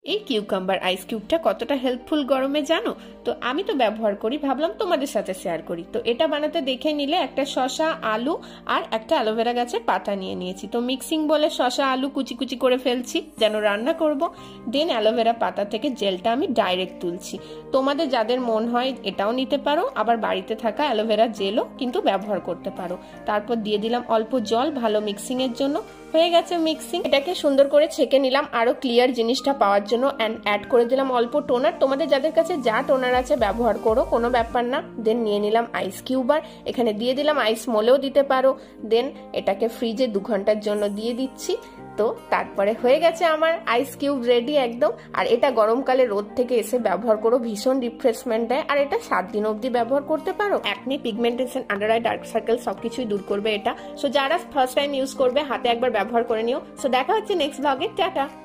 এই কিউকাম্বার আইস কিউবটা কতটা হেল্পফুল গরমে জানো? তো আমি তো ব্যবহার করি, ভাবলাম তোমাদের সাথে শেয়ার করি। তো এটা বানাতে দেখে নিলে একটা শসা, আলু আর একটা অ্যালোভেরা গাছের পাতা নিয়ে নিয়েছি। তো মিক্সিং বলে শসা আলু কুচি কুচি করে ফেলছি যেন রান্না করব। দেন অ্যালোভেরা পাতা থেকে জেলটা আমি ডাইরেক্ট তুলছি। তোমাদের যাদের মন হয় এটাও নিতে পারো, আবার বাড়িতে থাকা অ্যালোভেরা জেলও কিন্তু ব্যবহার করতে পারো। তারপর দিয়ে দিলাম অল্প জল ভালো মিক্সিং এর জন্য। হয়ে গেছে মিক্সিং। এটাকে সুন্দর করে ছেঁকে নিলাম আরো ক্লিয়ার জিনিসটা পাওয়ার জন্য। অ্যাড করে দিলাম অল্প টোনার। তোমাদের যাদের কাছে যা টোনার আছে ব্যবহার করো, কোনো ব্যাপার না। দেন নিয়ে নিলাম আইস কিউবার, এখানে দিয়ে দিলাম আইস মোলেও দিতে পারো। দেন এটাকে ফ্রিজে 2 ঘন্টার জন্য দিয়ে দিচ্ছি। তো তারপরে হয়ে গেছে আমার আইস কিউব রেডি একদম। আর এটা গরমকালে রোদ থেকে এসে ব্যবহার করো, ভীষণ রিফ্রেশমেন্ট দেয়। আর এটা 7 দিন অবধি ব্যবহার করতে পারো। Acne, pigmentation, under eye, dark circle সবকিছুই দূর করবে এটা। সো যারা ফার্স্ট টাইম ইউজ করবে হাতে একবার ব্যবহার করে নিও। সো দেখা হচ্ছে নেক্সট ব্লগে। টাটা।